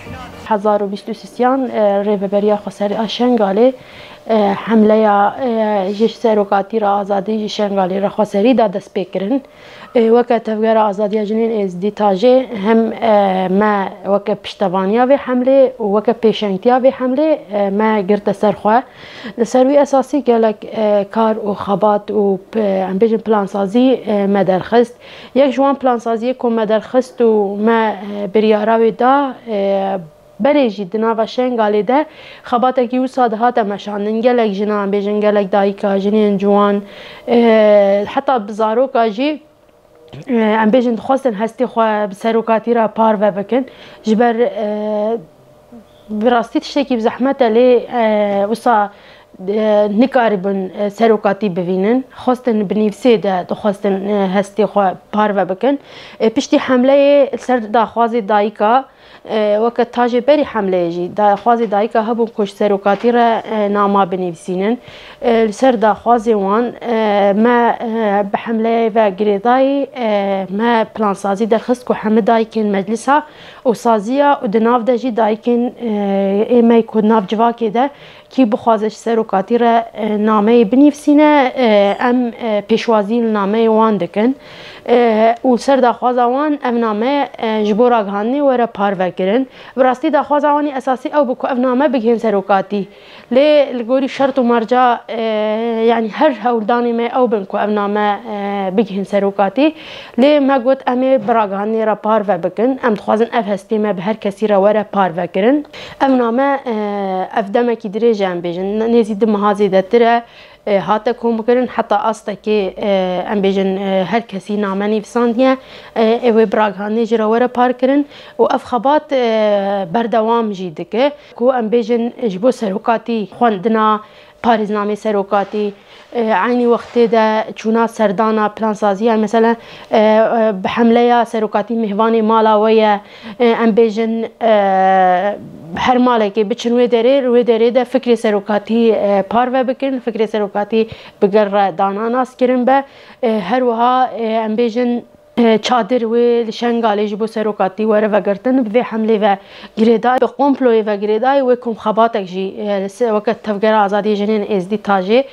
1023 ریوبریا خسری شنگالی حمله جیش سروکاتی را آزادی شنگالی را خسری داد دست بکرن وقت تفجر آزادی جنین از دیتاجه هم ما وقت پشتوانیا و حمله وقت پیشنگتیا و حمله ما گرت سرخواه سروی اساسی گلک کار و خبات و ام بیشن پلانسازی ما درخست یک جوان پلانسازی که ما درخست و ما بریاراوی دا بريجي دناوا شنغالي ده خباتك يوصاد هذا مشان نجلك جنان بيجن جلك دايكا جنين جوان حتى بزاروك اجي ام بيجن خواستن هستي خوا بسروكاتي را بار وبكن جبر براستي تشتكي بزحمته لي وصا نكاربن سروكاتي ببینن خواستن بنفسه ده خواستن هستي خوا بار وبكن پشتی حمله سر داخوازي دايكا وقت تاجي بري حمله جي دا خوازي دايكا هبو كوش سروكاتي را ناما بنفسينن سر دا خوازي وان ما بحمله و گريداي ما بلان سازي در خست كو حمد دايكن مجلسها وسازية ودناف دا جي دايكن ايما يكون ناف جواكي ده كي بخوازش سروكاتي را نامه بنفسينه ام پیشوازي نامه وان دكن و سر داخوازا وان ام نامه جبورا گهانی وره پار وکرن براستی داخوازا وانی اساسی او بکو ام نامه بگهن سروکاتی لی لگوری شرط و مرجع يعني هر هولداني ما او بنكو ام نامه بگهن سروکاتی لی ما گوت ام براگهانی را پار و بکن ام دخوازن اف هستی ما به هر کسی را وره پار وکرن ام نامه اف دمکی دریجه ام بیجن نزید محازی دتره هاته کوم کرن حتی آسته که ام بیجن هر کسی نامه نویساندیه او براگهانی جرا وره پار کرن و اف خبات بردوام جیده که کو ام بیجن جبو سروکاتی خواندنا پاريزنامه سروكاتي عيني وقتي ده چونا سردانا پلانسازية مثلا بحملة سروكاتي مهواني مالا ويا ام بيجن هر مالكي بچن وي داري ده فكري سروكاتي پارو بكن فكري سروكاتي بگر دانا ناس کرن به هر وها ام بيجن چادر و شنگالی جبو سروکاتی وره وگرتن به حمله و گریدای به قمپلوی و گریدای و کم خباتک جی وقت تفجر آزادی جنین ازدی تاجه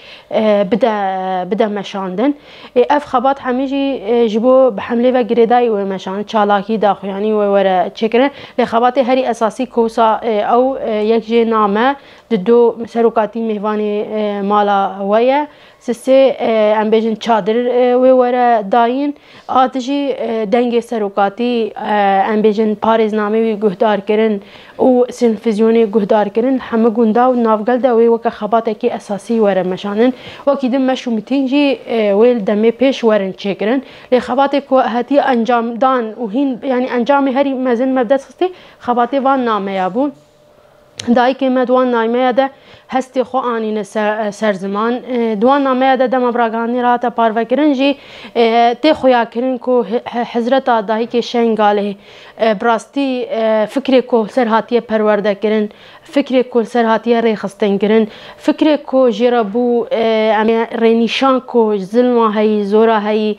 بده مشاندن اف خبات همیجی جبو به حمله و گریدای و مشان چالاکی داخویانی و وره چکرن لخبات هری اساسی کوسا او یک جی نامه دو سروکاتی مهوانی مالا ویا سه ام بیجن چادر و وره داین آتجی دنگ سروکاتی ام بیجن پاريزنامه وی گهدار کرن و سنفزیونی گهدار کرن همه گوندا و نافگل ده وی وک خباته کی اساسی وره مشانن وکی دم مشو میتینجی ویل دمه پیش ورن چکرن لی خباته کو هتی انجام دان و هین یعنی انجام هری مزن مبدا سستی خباته وان نامه یابون دای که مدوان نامه ده هستی خو آنین سر زمان دوان نامه ده دم براگانی را تا پارو کرن جی تی خویا کرن کو حضرت دایی که شنگاله براستی فکر کو سر هاتیه پرورده کرن فکر کو سر هاتیه ریخستن کرن فکر کو جربو رینیشان کو ظلم هی زورا هی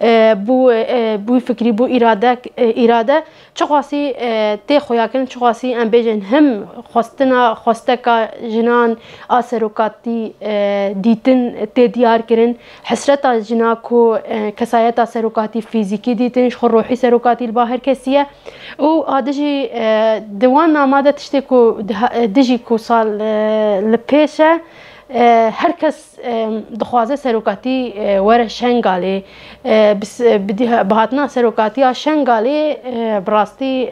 بو فکری بو اراده چقاسی تی خویا کرن چقاسی ام بیجن هم خواسته که جنان سروکاتی دیتن تی دیار کرن حسرت جنا کو کسایت سروکاتی فیزیکی دیتن خو روحی سروکاتی الباهر کسیه و آدجی دوان ناماده تشتی کو دجی کو سال لپیشه هر کس دخوازه سروکاتی وره شنگالی بهاتنا سروکاتی شنگالی براستی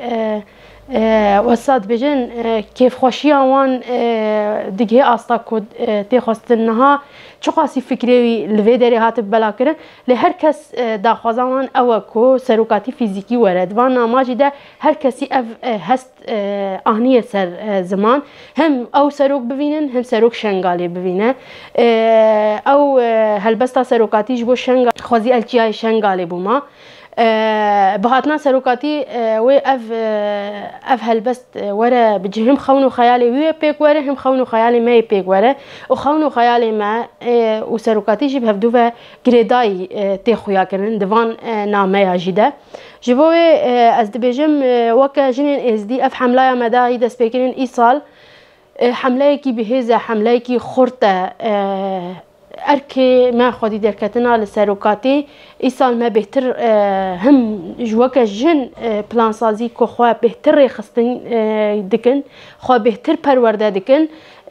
وساد بجن كيف خوشيا وان دقيه استا كود تخستنها چقاسي فكري لفيدري هاتب بلاكره لهر كس داخوازان او كو سروكاتي فيزيكي ورد وانا ماجده هر كسي اف هست انيه سر زمان هم او سروك ببينن هم سروك شنغالي ببينه او هلبستا سروكاتي جبو شنغ خوازي الچياي شنغالي بوما بهاتنا سروكاتي و اف هلبست ورا بجهم خونو خيالي وي بيك ورا هم خونو خيالي ما بيك ورا وخونو خيالي ما وسروكاتي جي بهدوفا جريداي تيخويا كرن دفان نامه جيده جبو از دبجم وكا جنين اس دي اف حمله مداهي دس بكرين ايصال حمله کی بهزه حمله کی خورته اركي ما خودي دركتنا لسروكاتي ايصال ما بهتر هم جوكا جن بلان سازي كو خو بهتر خستن دكن خو بهتر پرورده دكن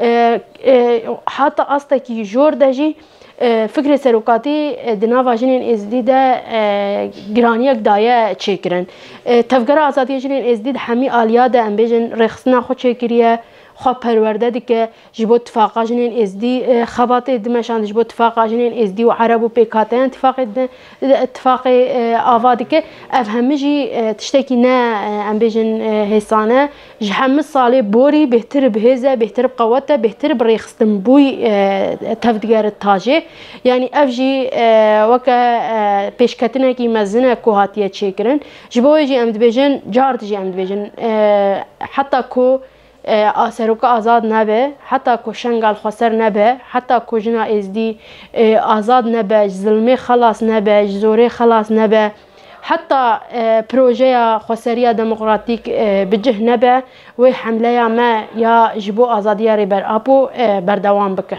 حتى استا كي جور دجي فكرة سروكاتي دناوا جنين ازدي دا گرانيك دايا چيكرن تفكر آزادي جنين ازدي حمي آليا دا ام بيجن رخصنا خو چيكريه خو پرورده دیگه جبو اتفاقا جنین ازدی خبات دمشان جبو اتفاقا جنین ازدی و عرب و پیکاتن اتفاق آوا دیگه افهمی جی تشتکی نه ام بیجن حسانه جهم سالی بوری بهتر بهزه بهتر بقوته بهتر بريخستن بوي تفدگر تاجه يعني افجي وكا پیشکتنه کی مزنه کوهاتیه چیکرن جبو جی ام بیجن جارت جی ام بیجن حتی کو سروکا آزاد نبه حتی کو شنگال خسر نبه حتی کو جنا ازدی آزاد نبه ظلمه خلاص نبه زوره خلاص نبه حتی پروژه خسریه دموکراتیک بجه نبه و حمله ما یا جبو آزادی ری بر آبو بردوام بکه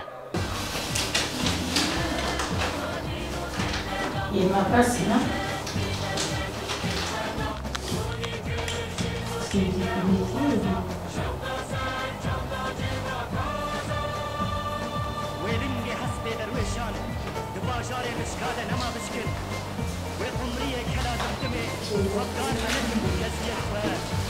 باجار مشكاله نما بشكل وقمريه كلا دمدمي وقال من المكزيه